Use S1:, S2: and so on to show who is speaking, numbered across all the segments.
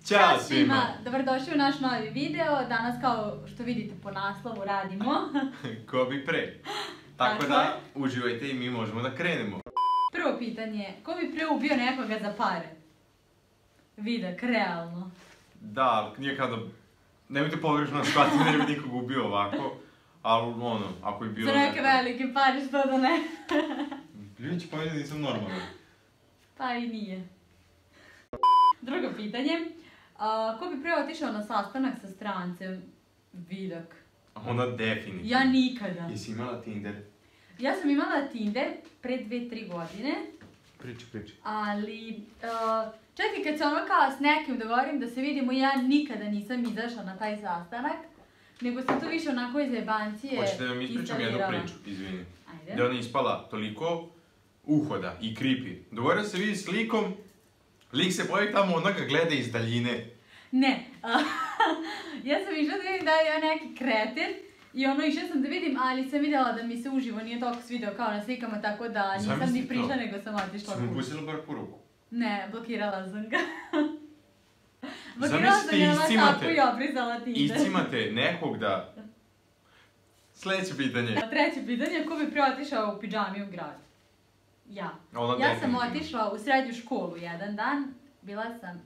S1: Ćao svima!
S2: Dobrodošli u naš novi video. Danas, kao što vidite po naslovu, radimo
S1: Ko bi pre. Tako da, uživajte i mi možemo da krenemo.
S2: Prvo pitanje, ko bi pre ubio nekoga za pare? Vidak, realno.
S1: Da, ali nije kao da... Nemojte pogrešno shvatiti, ne bi nikog ubio ovako. Ali ono, ako je bilo...
S2: Za neke velike pare, što da ne?
S1: Ljudi će pomisliti da nisam normalan.
S2: Pa i nije. Drugo pitanje. Ko bi pre otišao na sastanak sa strancem? Vidak.
S1: Onda definitivno.
S2: Ja nikada.
S1: Jesi imala Tinder?
S2: Ja sam imala Tinder pre 2-3 godine.
S1: Priči.
S2: Ali, čekaj, kad se ono kao s nekim dogovorim da se vidimo, ja nikada nisam izašla na taj sastanak. Nego sam to više onako iz jebancije instalirala.
S1: Hoćete da vam ispričam jednu priču, izvini.
S2: Ajde.
S1: Da je ona ispala toliko uhoda i creepy. Dogovorio se vidi s likom, lik se pojavi tamo, ona ga gleda iz daljine.
S2: Ne, ja sam išla da vidim da je neki kreten i ono išla sam da vidim, ali sam vidjela da mi se uživo nije toliko svidio kao na slikama, tako da nisam ni prišla nego sam otišla
S1: kući. Si mu pustila bar poruku?
S2: Ne, blokirala sam ga. Blokirala sam ga na WhatsAppu i obrisala Tinder.
S1: Iscimate nekog da... Sljedeće pitanje.
S2: Treće pitanje, ko bi pre otišao u pidžami u grad? Ja. Ja sam otišla u srednju školu jedan dan, bila sam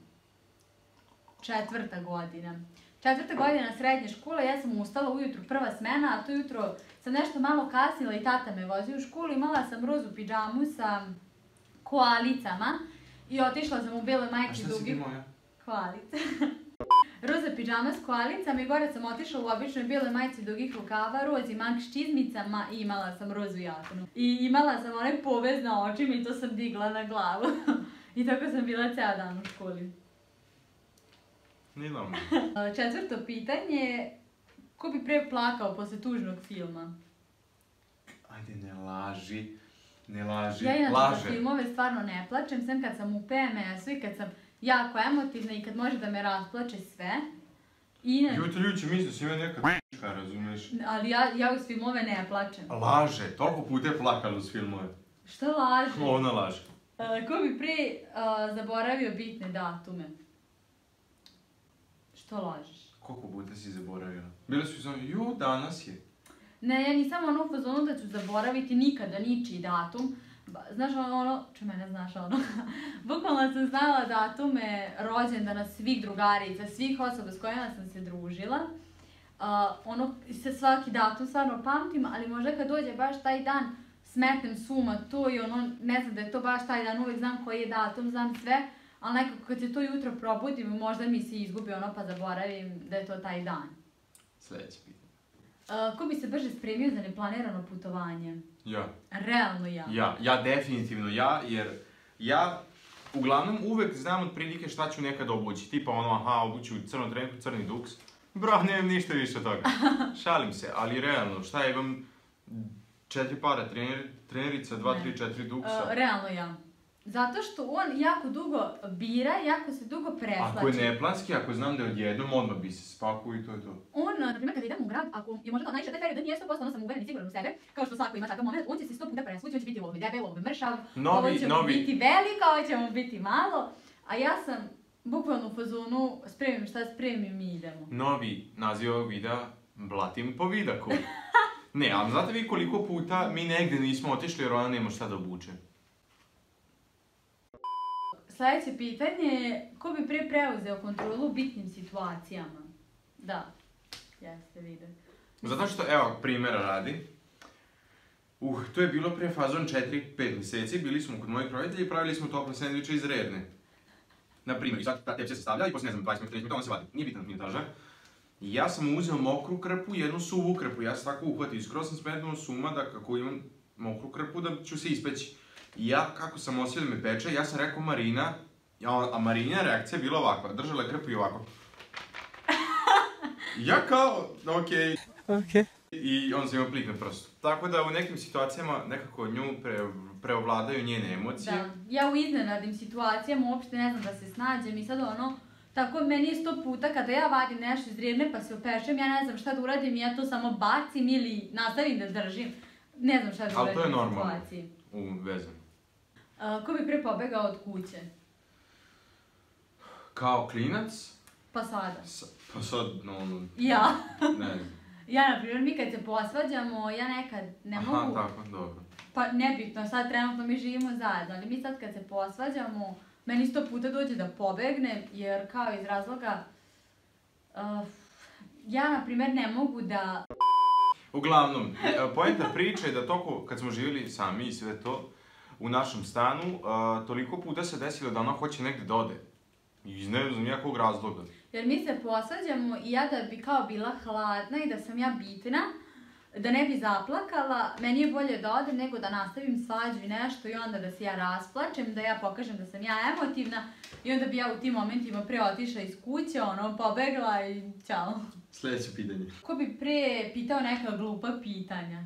S2: 4. godina. 4. godina srednje škole, ja sam ustala ujutru prva smena, a to jutro sam nešto malo kasnila i tata me vozio u školu. Imala sam rozu pidžamu sa koalicama i otišla sam u bele majici dugi...
S1: A šta si ti moja?
S2: Koalice. Roza pidžama s koalicama i gore sam otišla u običnoj bijele majici dugih rukava, rozi mank s čizmicama i imala sam rozu jaknu. I imala sam onaj povez na očima i to sam digla na glavu. I tako sam bila ceo dan u školi.
S1: Nije normalno.
S2: Četvrto pitanje, ko bi pre plakao posle tužnog filma?
S1: Ajde, ne laži. Ne laži.
S2: Ja inače za filmove stvarno ne plačem, sem kad sam u PMS-u i kad sam jako emotivna i kad može da me rasplače sve.
S1: Ljudi će misli da si ima neka p***ka, razumeš?
S2: Ali ja uz filmove ne plačem.
S1: Laže, toliko puta je plakala uz filmove.
S2: Šta laže?
S1: Ona laže.
S2: Ko bi pre zaboravio bitne datume? Što lažeš?
S1: Koliko puta si zaboravila? Bili su samo, danas je.
S2: Ne, ja nisam ono u fazonu da ću zaboraviti nikada ničiji datum. Znaš ono, mene znaš ono, bukvalno sam znala datume rođendana svih drugarica, svih osoba s kojima sam se družila. Ono, se svaki datum stvarno pamtim, ali možda kad dođe baš taj dan smetnem suma to i ono, ne znam da je to baš taj dan, uvijek znam koji je datum, znam sve. Ali nekako kad se to jutro probudim, možda mi se izgubi ono pa zaboravim da je to taj dan.
S1: Sljedeće pitanje.
S2: Ko bi se brže spremio za neplanirano putovanje?
S1: Ja.
S2: Realno ja.
S1: Ja definitivno jer ja uglavnom uvek znam od prilike šta ću nekad obući. Tipa ono, obuću crnu trenku, crni duks. Bro, nemam ništa više od toga. Šalim se, ali realno, šta imam 4 para trenerica, 2, 3, 4 duksa.
S2: Realno ja. Zato što on jako dugo bira, jako se dugo preslači.
S1: Ako je neplanski, ako znam da je odjednom, odmah bi se spakuo i to je to.
S2: On, na primjer, kada idem u grad, ako je možda najviše taj period da nije 100%, ono sam uveren i siguran u sebe, kao što svako ima takav moment, on će se 100 puta preslući, on će biti ovo debel, ovo mršav, ovo će mu biti veliko, ovo će mu biti malo, a ja sam bukvalno u fazonu spremim šta spremim i idemo.
S1: Novi naziv ovog videa, blatim po Vidaku. Ne, ali znate vi koliko puta mi negde nismo otišli jer ona nema šta da obuče?
S2: Sljedeće pitanje je, ko bi pre preuzeo kontrolu u bitnim situacijama? Da, jeste vidio.
S1: Zato što, evo, primjera radi. To je bilo pre fazon 4-5 mjeseci, bili smo kod mojih roditelja i pravili smo tople sendviče iz redne. Naprimjer, i sad ta tepsija se stavlja i posle, ne znam, 20 minuta ona se vadi. Nije bitan minutaža. I ja sam uzeo mokru krpu i jednu suvu krpu. Ja sam tako uhvatio, skoro sam smetnuo suma da kako imam mokru krpu da ću se ispeći. I ja, kako sam osjetio da me peče, ja sam rekao Marina, a Marina reakcija je bila ovakva, držala je krpu i ovako. Ja kao, okej. I on se ima plik na prstu. Tako da u nekim situacijama nekako nju preovladaju njene emocije.
S2: Da, ja u iznenadnim situacijama uopšte ne znam da se snađem i sad ono, tako meni je 100 puta kada ja vadim nešto iz drevne pa se opečem, ja ne znam šta da uradim i ja to samo bacim ili nastavim da držim. Ne znam šta da uradim u situaciji.
S1: Ali to je normalno u vezama.
S2: Ko bi pre pobegao od kuće?
S1: Kao klinac?
S2: Pa sada.
S1: Pa sad, no,
S2: Ja.
S1: ne znam.
S2: Ja, na primjer, mi kad se posvađamo, ja nekad ne mogu...
S1: Aha, tako, dobro.
S2: Pa nebitno, sad trenutno mi živimo zajedno, ali mi sad kad se posvađamo, meni 100 puta dođe da pobegnem, jer kao iz razloga... ja, na primjer, ne mogu da...
S1: Uglavnom, poenta priče je da kad smo živjeli sami i sve to, u našem stanu, toliko puta se desilo da ona hoće negdje da ode. Iz ne znam nijakog razloga.
S2: Jer mi se posvađamo i ja da bi kao bila hladna i da sam ja bitna, da ne bi zaplakala, meni je bolje da odem nego da nastavim svađu i nešto i onda da se ja rasplačem, da ja pokažem da sam ja emotivna i onda bi ja u tim momentima pre otišla iz kuće, pobegla i ćao.
S1: Sljedeće pitanje.
S2: Ko bi pre pitao neka glupa pitanja?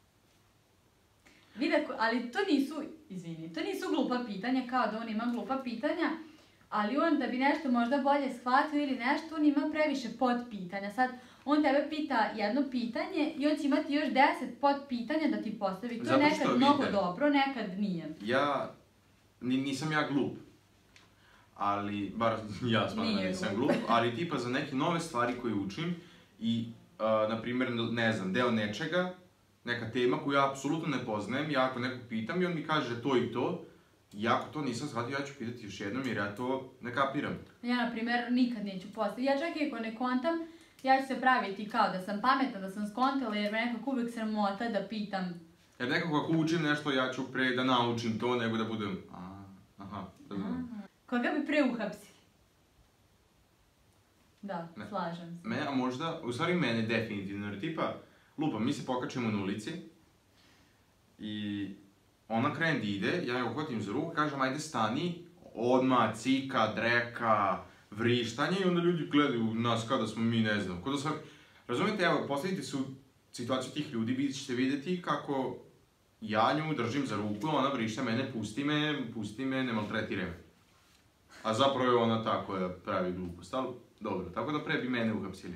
S2: Ali to nisu glupa pitanja, kao da on ima glupa pitanja, ali on da bi nešto možda bolje shvatio ili nešto, on ima previše podpitanja. Sad, on tebe pita jedno pitanje i on će imati još 10 podpitanja da ti postavi. To je nekad mnogo dobro, nekad nije.
S1: Nisam ja glup. Ali, bar ja smatram da nisam glup, ali tipa za neke nove stvari koje učim i, na primjer, ne znam, deo nečega, neka tema koju ja apsolutno ne poznajem, ja ako nekog pitam i on mi kaže to i to, i ako to nisam shvatio, ja ću pitati još jednom jer ja to ne kapiram.
S2: Ja, na primjer, nikad neću postaviti. Ja čak i ako ne kontam, ja ću se praviti kao da sam pametna, da sam skontala jer me nekako uvijek sramota da pitam.
S1: Jer nekako ako učim nešto, ja ću pre da naučim to nego da budem... Aha, da znam.
S2: Koga bi pre uhapsili? Da, slažem se.
S1: A možda, u stvari mene definitivno, jer tipa, lupa, mi se pokačemo na ulici i ona krene da ide, ja je uhvatim za ruku, kažem ajde stani, odmah, cika, dreka, vrištanje i onda ljudi gledaju nas kao da smo mi ne znam. Razumijete, evo, postavite se u situaciju tih ljudi, vi ćete vidjeti kako ja nju držim za ruku, ona vrišta mene, pusti me, ne maltretira me. A zapravo je ona tako da pravi glupost, ali dobro, tako da pre bi mene uhapsili.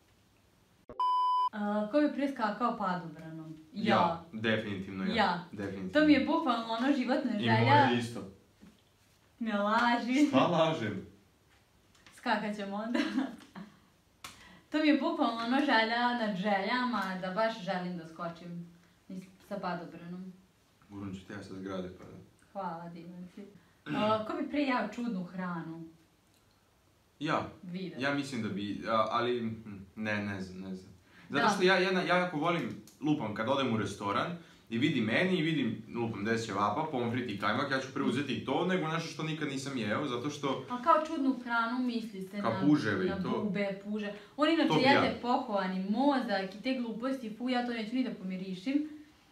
S2: Ko bi pre skakao padobranom?
S1: Ja, definitivno ja.
S2: To mi je bukvalno ono životna želja.
S1: I moje isto.
S2: Ne laži.
S1: Šta lažem?
S2: Skakat ćemo onda. To mi je bukvalno ono želja nad željama, da baš želim da skočim sa padobranom.
S1: Gurnut ću te ja sa zgrade pa da.
S2: Hvala, divan si. Ko bi pre jeo čudnu hranu?
S1: Ja mislim da bi, ali ne znam. Zato što ja jako volim, lupam, kad odem u restoran i vidim meni i vidim, lupam, 10 ćevapa, pomfrit i kajmak, ja ću preuzeti to nego nešto što nikad nisam jeo, zato što...
S2: A kao čudnu hranu misli se
S1: na puževe i to.
S2: Bube, puže. On inače jede pohovani mozak i te gluposti, ja to neću ni da pomirišim.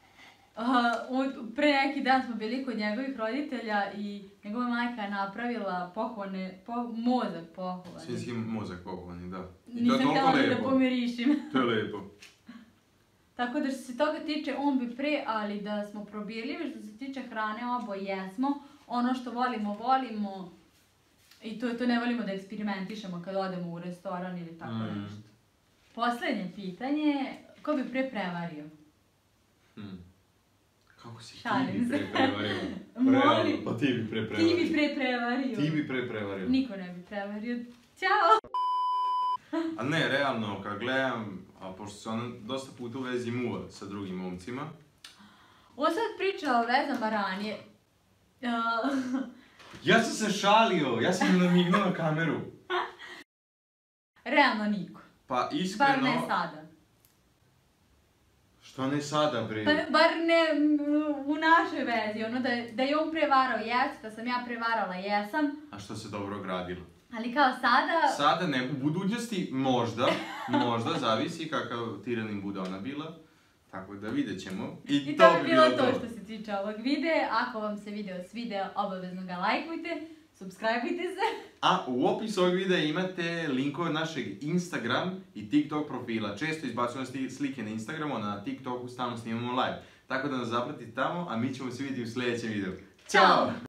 S2: Pre neki dan smo bili kod njegovih roditelja i njegova majka je napravila mozak pohovani.
S1: Svinjski mozak pohovani, da.
S2: Nisam htjela ni da pomirišim.
S1: To je lepo.
S2: Tako da što se toga tiče, on bi pre, ali da smo probirljivi, što se tiče hrane, oboje jesmo. Ono što volimo i to ne volimo da eksperimentišemo kad odemo u restoran ili tako nešto. Posljednje pitanje, ko bi pre prevario?
S1: Kako si ti bi pre prevario? Realno, pa ti bi pre prevario.
S2: Ti bi pre prevario.
S1: Ti bi pre prevario.
S2: Niko ne bi prevario. Ćao!
S1: A ne, realno, kad gledam, pošto se ona dosta puta u vezi muva sa drugim momcima.
S2: Ovo sad pričala o vezama ranije.
S1: Ja sam se šalio, ja sam namignuo na kameru.
S2: Realno niko.
S1: Pa iskreno...
S2: Bar ne sada.
S1: Što ne sada, bre?
S2: Pa bar ne u našoj vezi, ono da je on prevarao, da sam ja prevarala, jesam.
S1: A što se dobro ogradilo?
S2: Ali kao sada...
S1: Sada ne, u budućnosti možda, zavisi kakav tiranin bude ona bila. Tako da vidjet ćemo.
S2: I to bi bilo to što se tiče ovog videa. Ako vam se video svidio, obavezno ga lajkujte, subscribeujte se.
S1: A u opisu ovog videa imate linkove našeg Instagram i TikTok profila. Često izbacujemo slike na Instagramu, a na TikToku stalno snimamo live. Tako da nas zapratite tamo, a mi ćemo se vidjeti u sljedećem videu. Ćao!